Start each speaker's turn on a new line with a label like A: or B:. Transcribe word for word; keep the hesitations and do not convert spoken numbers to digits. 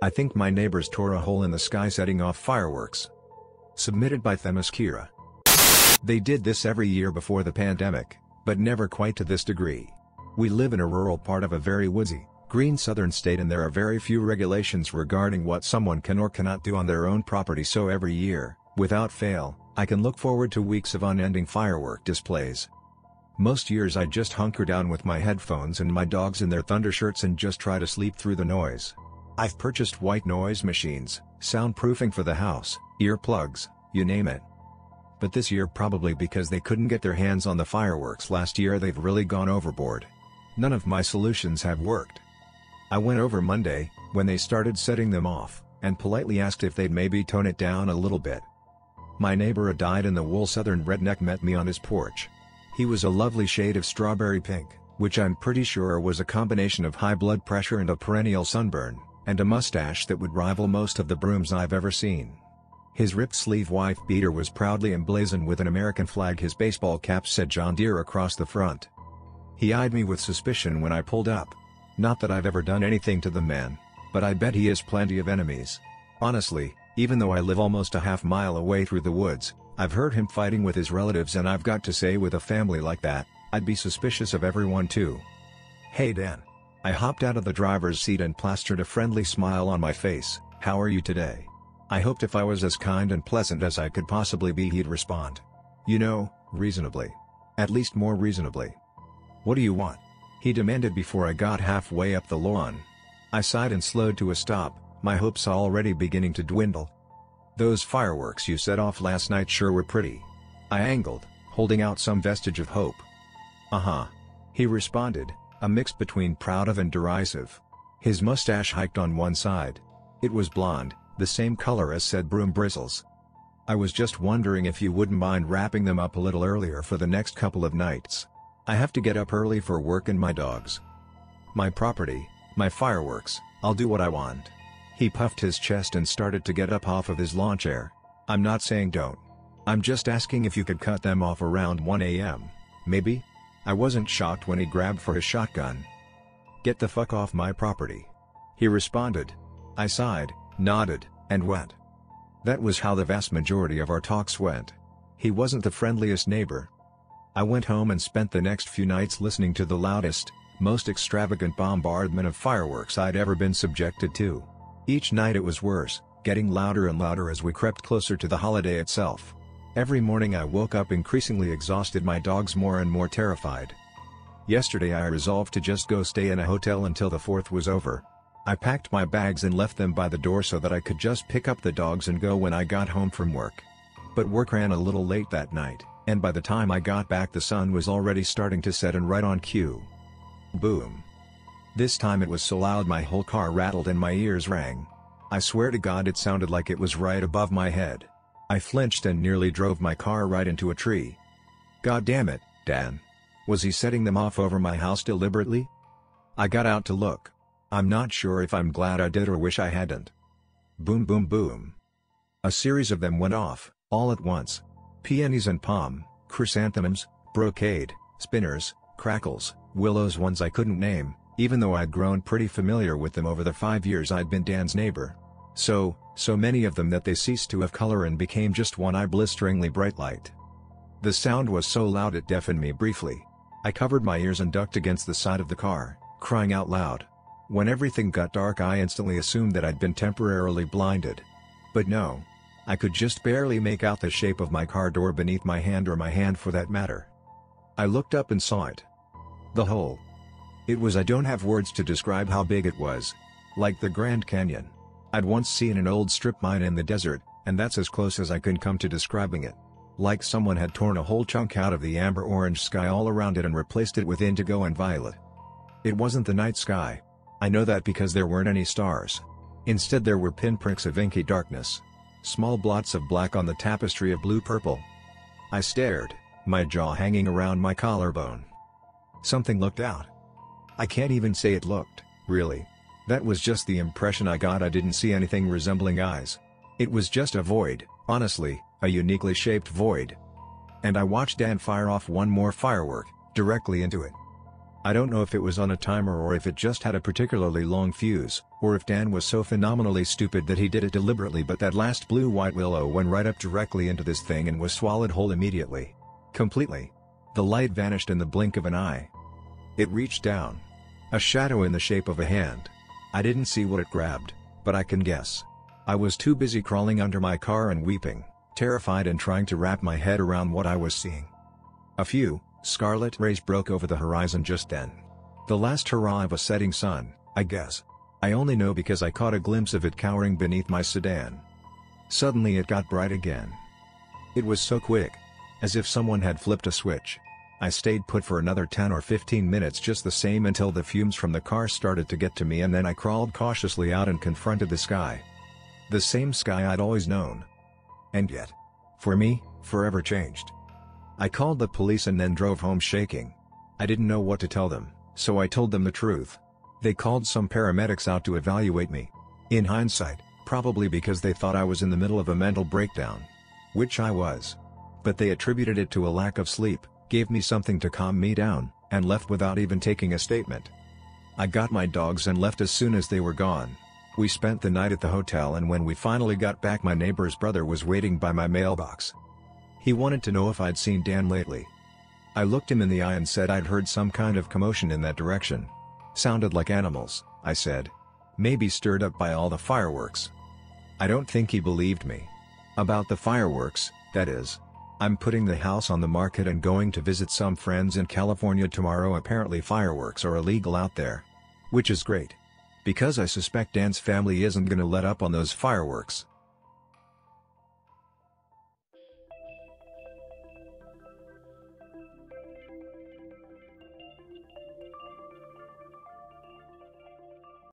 A: I think my neighbors tore a hole in the sky setting off fireworks. Submitted by Themaskira. They did this every year before the pandemic, but never quite to this degree. We live in a rural part of a very woodsy, green southern state, and there are very few regulations regarding what someone can or cannot do on their own property, so every year, without fail, I can look forward to weeks of unending firework displays. Most years I just hunker down with my headphones and my dogs in their thunder shirts and just try to sleep through the noise. I've purchased white noise machines, soundproofing for the house, earplugs, you name it. But this year, probably because they couldn't get their hands on the fireworks last year, they've really gone overboard. None of my solutions have worked. I went over Monday, when they started setting them off, and politely asked if they'd maybe tone it down a little bit. My neighbor, a dyed-in-the-wool southern redneck, met me on his porch. He was a lovely shade of strawberry pink, which I'm pretty sure was a combination of high blood pressure and a perennial sunburn, and a mustache that would rival most of the brooms I've ever seen. His ripped sleeve wife beater was proudly emblazoned with an American flag. His baseball cap said John Deere across the front. He eyed me with suspicion when I pulled up. Not that I've ever done anything to the man, but I bet he has plenty of enemies. Honestly, even though I live almost a half mile away through the woods, I've heard him fighting with his relatives, and I've got to say, with a family like that, I'd be suspicious of everyone too. "Hey Dan." I hopped out of the driver's seat and plastered a friendly smile on my face. "How are you today?" I hoped if I was as kind and pleasant as I could possibly be, he'd respond. You know, reasonably. At least more reasonably. "What do you want?" he demanded before I got halfway up the lawn. I sighed and slowed to a stop, my hopes already beginning to dwindle. "Those fireworks you set off last night sure were pretty," I angled, holding out some vestige of hope. "Uh-huh," he responded, a mix between proud of and derisive. His mustache hiked on one side. It was blonde, the same color as said broom bristles. "I was just wondering if you wouldn't mind wrapping them up a little earlier for the next couple of nights. I have to get up early for work and my dogs. My property, my fireworks, I'll do what I want." He puffed his chest and started to get up off of his lawn chair. "I'm not saying don't. I'm just asking if you could cut them off around one A M, maybe?" I wasn't shocked when he grabbed for his shotgun. "Get the fuck off my property," he responded. I sighed, nodded, and went. That was how the vast majority of our talks went. He wasn't the friendliest neighbor. I went home and spent the next few nights listening to the loudest, most extravagant bombardment of fireworks I'd ever been subjected to. Each night it was worse, getting louder and louder as we crept closer to the holiday itself. Every morning I woke up increasingly exhausted, my dogs more and more terrified. Yesterday I resolved to just go stay in a hotel until the fourth was over. I packed my bags and left them by the door so that I could just pick up the dogs and go when I got home from work. But work ran a little late that night, and by the time I got back the sun was already starting to set, and right on cue. Boom. This time it was so loud my whole car rattled and my ears rang. I swear to God it sounded like it was right above my head. I flinched and nearly drove my car right into a tree. God damn it, Dan. Was he setting them off over my house deliberately? I got out to look. I'm not sure if I'm glad I did or wish I hadn't. Boom boom boom. A series of them went off, all at once. Peonies and palm, chrysanthemums, brocade, spinners, crackles, willows, ones I couldn't name, even though I'd grown pretty familiar with them over the five years I'd been Dan's neighbor. So, so many of them that they ceased to have color and became just one eye blisteringly bright light. The sound was so loud it deafened me briefly. I covered my ears and ducked against the side of the car, crying out loud. When everything got dark I instantly assumed that I'd been temporarily blinded. But no. I could just barely make out the shape of my car door beneath my hand, or my hand for that matter. I looked up and saw it. The hole. It was, I don't have words to describe how big it was. Like the Grand Canyon. I'd once seen an old strip mine in the desert, and that's as close as I can come to describing it. Like someone had torn a whole chunk out of the amber-orange sky all around it and replaced it with indigo and violet. It wasn't the night sky. I know that because there weren't any stars. Instead there were pinpricks of inky darkness. Small blots of black on the tapestry of blue-purple. I stared, my jaw hanging around my collarbone. Something looked out. I can't even say it looked, really. That was just the impression I got. I didn't see anything resembling eyes. It was just a void, honestly, a uniquely shaped void. And I watched Dan fire off one more firework, directly into it. I don't know if it was on a timer or if it just had a particularly long fuse, or if Dan was so phenomenally stupid that he did it deliberately, but that last blue white willow went right up directly into this thing and was swallowed whole immediately. Completely. The light vanished in the blink of an eye. It reached down. A shadow in the shape of a hand. I didn't see what it grabbed, but I can guess. I was too busy crawling under my car and weeping, terrified and trying to wrap my head around what I was seeing. A few scarlet rays broke over the horizon just then. The last hurrah of a setting sun, I guess. I only know because I caught a glimpse of it cowering beneath my sedan. Suddenly it got bright again. It was so quick. As if someone had flipped a switch. I stayed put for another ten or fifteen minutes just the same until the fumes from the car started to get to me, and then I crawled cautiously out and confronted the sky. The same sky I'd always known. And yet, for me, forever changed. I called the police and then drove home shaking. I didn't know what to tell them, so I told them the truth. They called some paramedics out to evaluate me. In hindsight, probably because they thought I was in the middle of a mental breakdown. Which I was. But they attributed it to a lack of sleep, gave me something to calm me down, and left without even taking a statement. I got my dogs and left as soon as they were gone. We spent the night at the hotel, and when we finally got back, my neighbor's brother was waiting by my mailbox. He wanted to know if I'd seen Dan lately. I looked him in the eye and said I'd heard some kind of commotion in that direction. Sounded like animals, I said. Maybe stirred up by all the fireworks. I don't think he believed me. About the fireworks, that is. I'm putting the house on the market and going to visit some friends in California tomorrow. Apparently fireworks are illegal out there. Which is great. Because I suspect Dan's family isn't gonna let up on those fireworks.